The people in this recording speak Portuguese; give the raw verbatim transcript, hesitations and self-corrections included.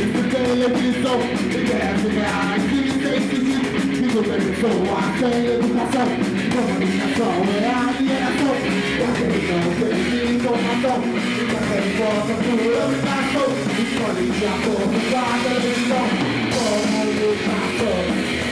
televisão, ingresso reais e sem sentido. Digo pessoa sem educação, comunicação é alienação. Porque não tem informação, nunca tem voz por educação. Escolhe de acordo com a televisão, comunicação.